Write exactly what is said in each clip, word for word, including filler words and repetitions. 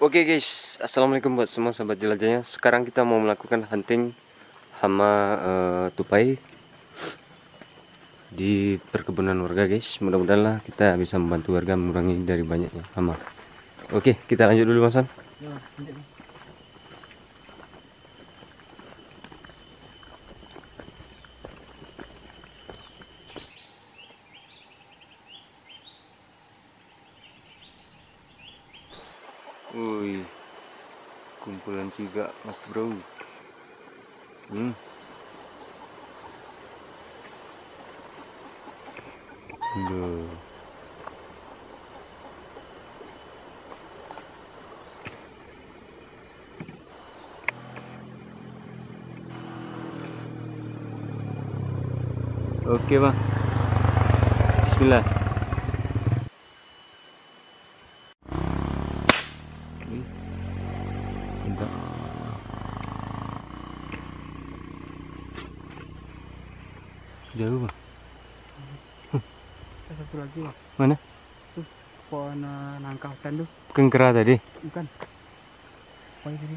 Oke guys, assalamualaikum buat semua sahabat jelajahnya. Sekarang kita mau melakukan hunting hama uh, tupai di perkebunan warga guys. Mudah-mudahan kita bisa membantu warga mengurangi dari banyaknya hama. Oke, kita lanjut dulu Mas San. Ya, lanjut. Wih, kumpulan juga mas bro. Hmm. Duh. Oke bang, Bismillah. Entah. Jauh bang. Ada satu lagi bang. Mana? Tuh, pohon uh, nangka hutan tuh. Kengkera tadi. Bukan. Oh ini.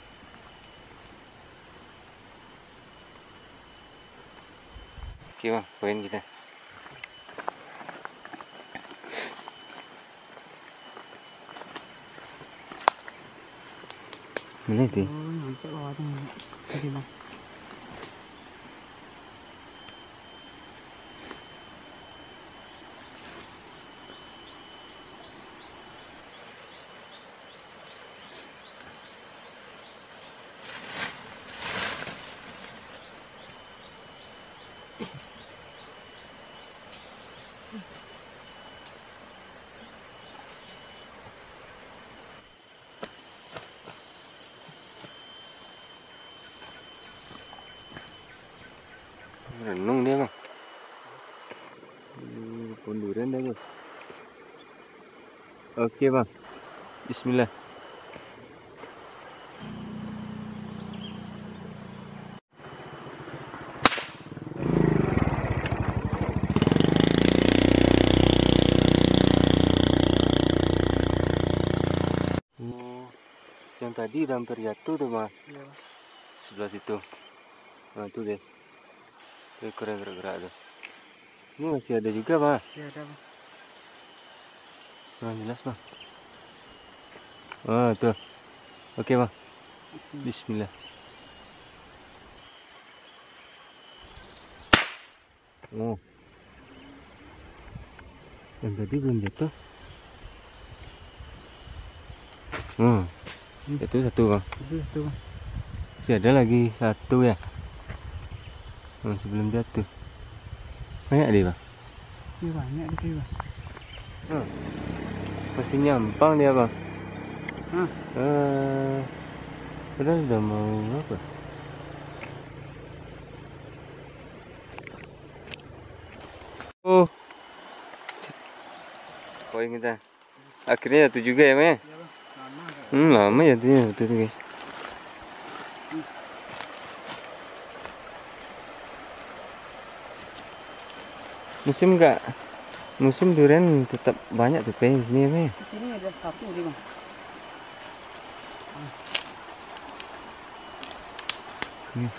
Oke bang, poin kita. Mana itu? Oh, nyampe bawahnya. Tadi bang. Renung dia bang. Pohon durian dah bos. Oke bang, Bismillah. Oh, yang tadi udah hampir jatuh tuh bang. Iya. Sebelah situ. Nah itu guys, itu keren gerak-gerak tuh. Ini masih ada juga bang. Iya ada bang. Kurang jelas bang. Oh tuh. Oke bang. Bismillah. Oh. Yang tadi belum jatuh. Hmm. Itu satu bang. Itu satu bang. Masih ada lagi satu ya. Oh, sebelum jatuh. Banyak deh bang. Iya banyak di sini bang. Hmm. Masih nyampang dia bang. Hah? Eh, udah udah mau apa? Oh, poin kita. Akhirnya jatuh juga ya bang. Iya bang. Lama. Hmm, lama jatuhnya jatuh tuh guys. Musim enggak? Musim durian tetap banyak tuh di sini ya bang. Di sini ada satu nih bang. Hmm.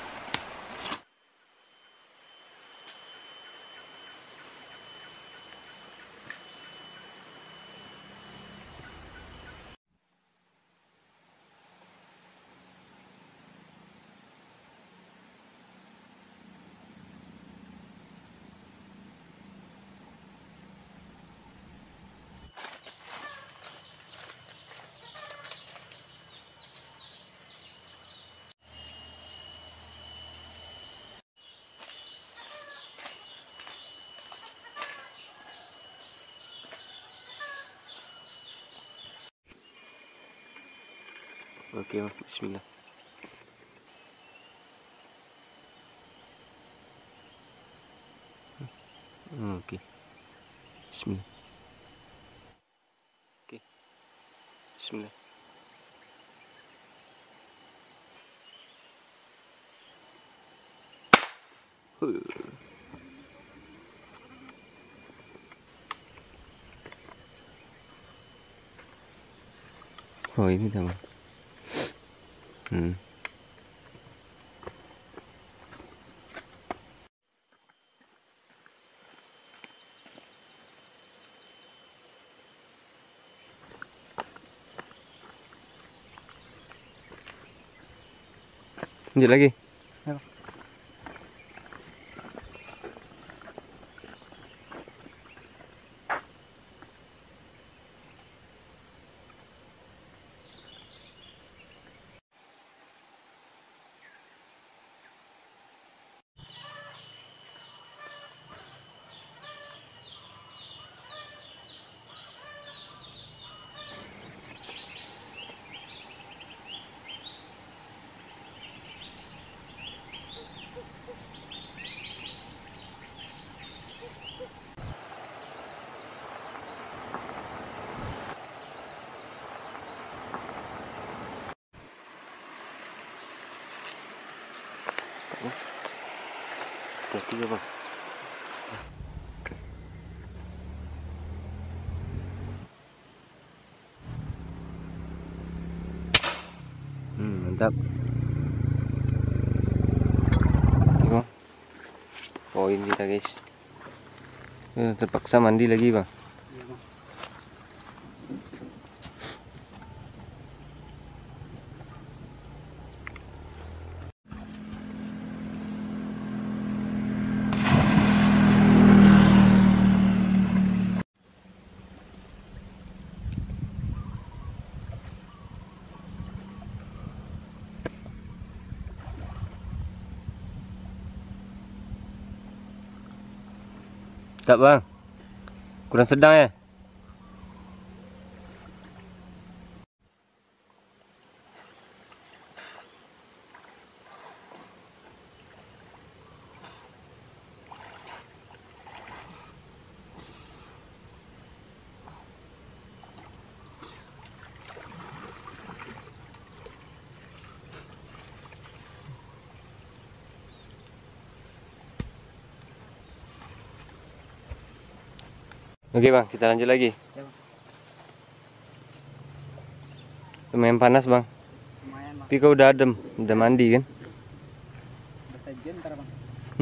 Oke, Bismillah. Oke, Bismillah. Oke, Bismillah. Huh. Oh ini sama. Hmm. Lanjut lagi. Ya. Hati-hati ya bang. Hmm, mantap. Oke bang, poin kita guys. Eh, terpaksa mandi lagi bang. Iya bang. Tak bang, kurang sedang ya. Oke bang, kita lanjut lagi. Ya bang. Lumayan panas bang. Lumayan bang. Tapi kau udah adem, udah mandi kan? Udah tajian ntar bang.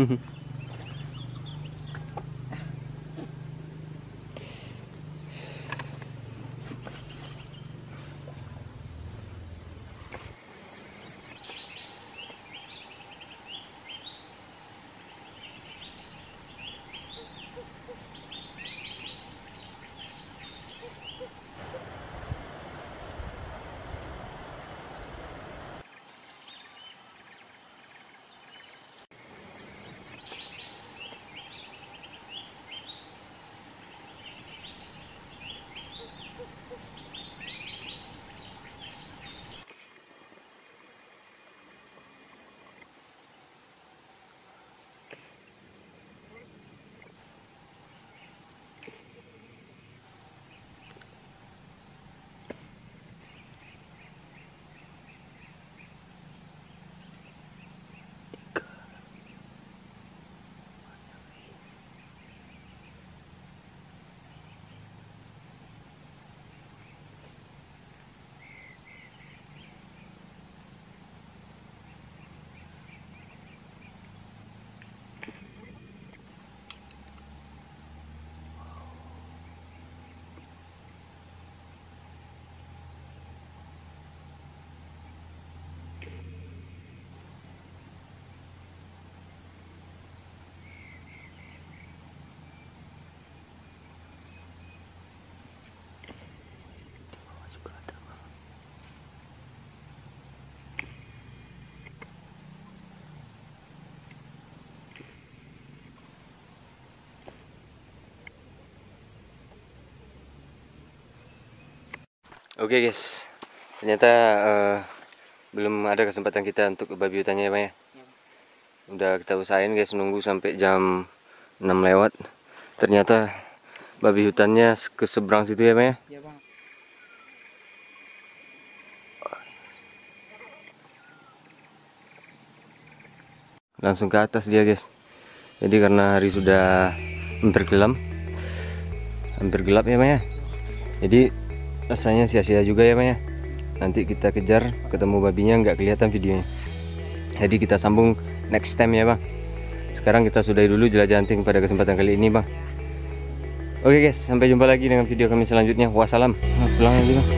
Oke guys, ternyata uh, belum ada kesempatan kita untuk ke babi hutannya ya bang ya. Udah kita usahain guys, nunggu sampai jam enam lewat. Ternyata babi hutannya ke seberang situ ya bang ya. Iya bang. Langsung ke atas dia guys. Jadi karena hari sudah hampir gelap, hampir gelap ya bang ya. Jadi rasanya sia-sia juga ya bang ya. nanti kita kejar ketemu babinya, nggak kelihatan videonya. Jadi kita sambung next time ya bang. Sekarang kita sudahi dulu jelajah hunting pada kesempatan kali ini bang. Oke guys, sampai jumpa lagi dengan video kami selanjutnya. Wassalam. Nah, pulang lagi bang.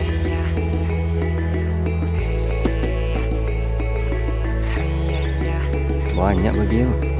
Banyak babinya bang.